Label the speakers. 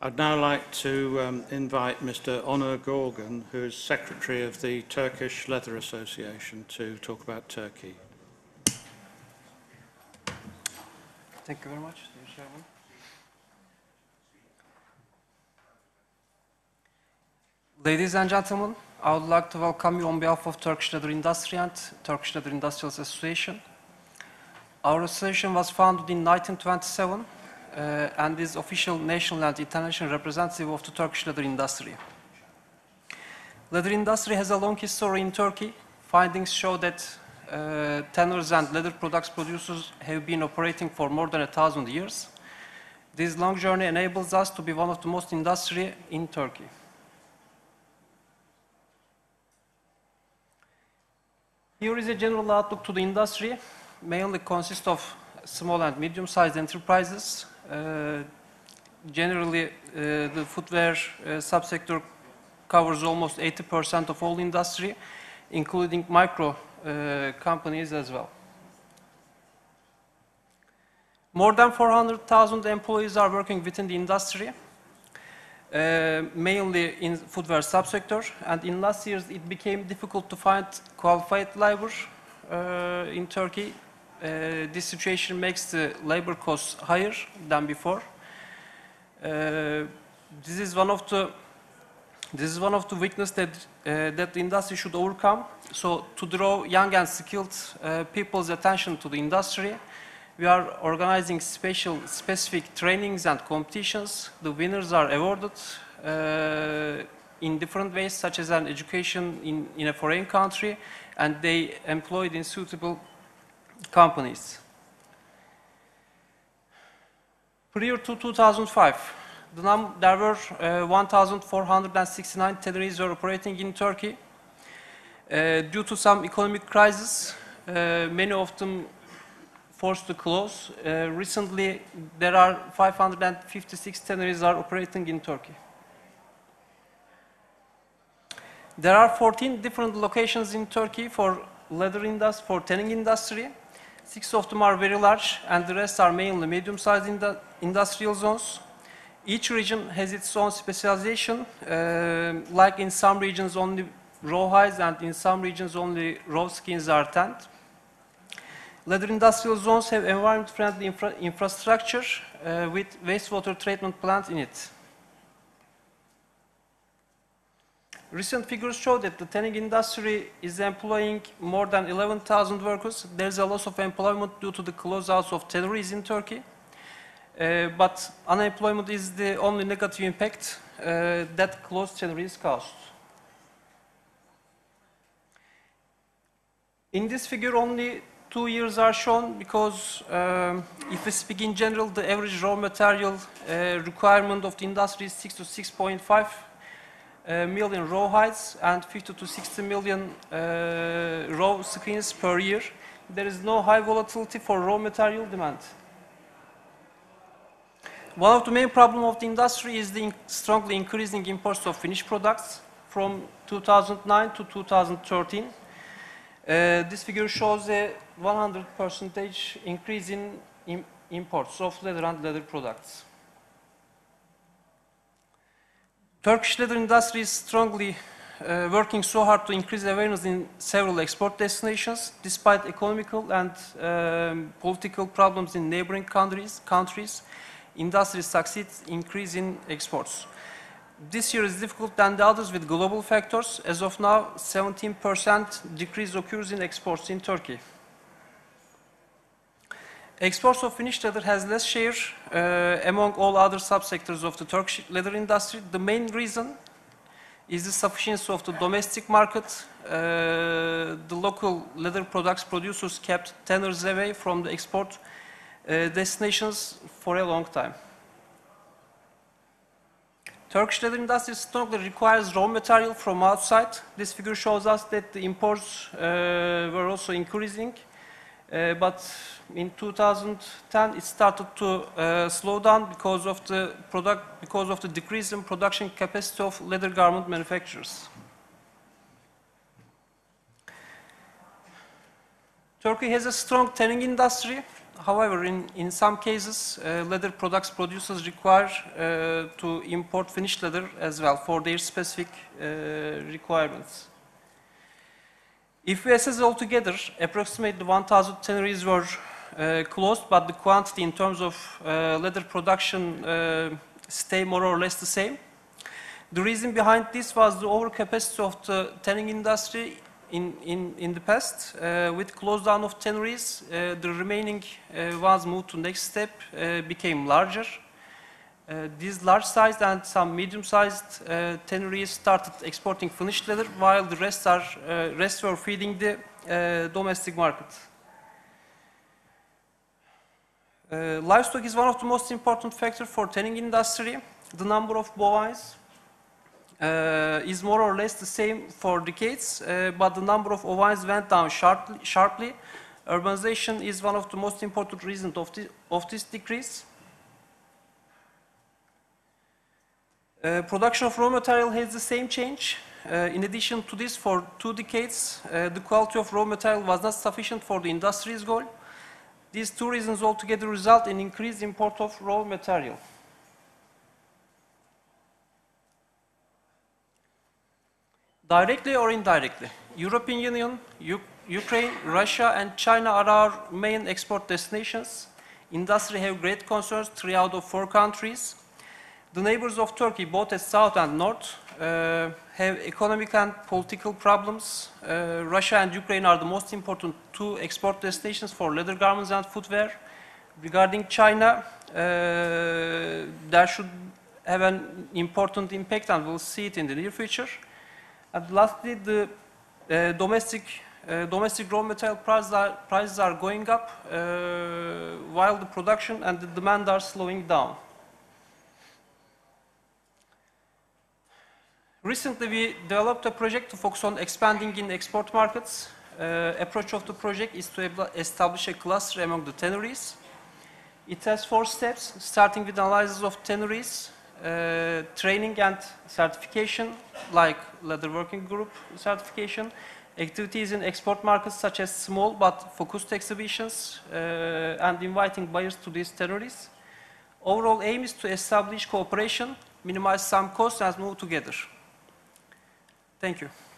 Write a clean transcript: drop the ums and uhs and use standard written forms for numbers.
Speaker 1: I'd now like to invite Mr. Onur Gorgan, who is Secretary of the Turkish Leather Association, to talk about Turkey.
Speaker 2: Thank you very much, Mr. Chairman. Ladies and gentlemen, I would like to welcome you on behalf of Turkish Leather Industry and Turkish Leather Industrialists Association. Our association was founded in 1927 and is official national and international representative of the Turkish leather industry. Leather industry has a long history in Turkey. Findings show that tanners and leather products producers have been operating for more than 1,000 years. This long journey enables us to be one of the most industry in Turkey. Here is a general outlook to the industry. Mainly consists of small and medium-sized enterprises. Generally, the footwear subsector covers almost 80% of all industry, including micro companies as well. More than 400,000 employees are working within the industry, mainly in footwear subsector. And in last years, it became difficult to find qualified labor in Turkey. This situation makes the labor costs higher than before. This is one of the weaknesses that the industry should overcome. So, to draw young and skilled people's attention to the industry, we are organizing specific trainings and competitions. The winners are awarded in different ways, such as an education in a foreign country, and they employed in suitable companies. Prior to 2005, there were 1,469 tanneries were operating in Turkey. Due to some economic crisis, many of them forced to close. Recently, there are 556 tanneries are operating in Turkey. There are 14 different locations in Turkey for leather industry, for tanning industry. 6 of them are very large, and the rest are mainly medium-sized industrial zones. Each region has its own specialization, like in some regions only raw hides and in some regions only raw skins are tanned. Leather industrial zones have environment-friendly infrastructure with wastewater treatment plant in it. Recent figures show that the tanning industry is employing more than 11,000 workers. There is a loss of employment due to the closeouts of tanneries in Turkey. But unemployment is the only negative impact that closed tanneries caused. In this figure, only 2 years are shown because if we speak in general, the average raw material requirement of the industry is 6 to 6.5 million raw hides and 50 to 60 million raw skins per year. There is no high volatility for raw material demand. One of the main problems of the industry is the strongly increasing imports of finished products from 2009 to 2013. This figure shows a 100% increase in imports of leather and leather products. Turkish leather industry is strongly working so hard to increase awareness in several export destinations. Despite economical and political problems in neighboring countries, industry succeeds in increasing exports. This year is difficult than the others with global factors. As of now, 17% decrease occurs in exports in Turkey. Exports of finished leather has less share among all other subsectors of the Turkish leather industry. The main reason is the sufficiency of the domestic market. The local leather products producers kept tanners away from the export destinations for a long time. Turkish leather industry strongly requires raw material from outside. This figure shows us that the imports were also increasing. But in 2010, it started to slow down because of the decrease in production capacity of leather garment manufacturers. Turkey has a strong tanning industry. However, in some cases, leather producers require to import finished leather as well for their specific requirements. If we assess altogether, approximately 1,000 tanneries were closed, but the quantity in terms of leather production stay more or less the same. The reason behind this was the overcapacity of the tanning industry in the past. With close down of tanneries, the remaining ones moved to next step, became larger. These large-sized and some medium-sized tanneries started exporting finished leather, while the rest were feeding the domestic market. Livestock is one of the most important factors for tanning industry. The number of bovines is more or less the same for decades, but the number of ovines went down sharply. Urbanization is one of the most important reasons of this decrease. Production of raw material has the same change. In addition to this, for 2 decades, the quality of raw material was not sufficient for the industry's goal. These 2 reasons altogether result in increased import of raw material. Directly or indirectly, European Union, Ukraine, Russia and China are our main export destinations. Industry have great concerns, 3 out of 4 countries. The neighbors of Turkey, both at south and north, have economic and political problems. Russia and Ukraine are the most important 2 export destinations for leather garments and footwear. Regarding China, that should have an important impact, and we'll see it in the near future. And lastly, the domestic raw material prices are going up, while the production and the demand are slowing down. Recently, we developed a project to focus on expanding in export markets. Approach of the project is to establish a cluster among the tanneries. It has 4 steps, starting with analysis of tanneries, training and certification, like leather working group certification, activities in export markets such as small but focused exhibitions, and inviting buyers to these tanneries. Overall aim is to establish cooperation, minimize some costs and move together. Thank you.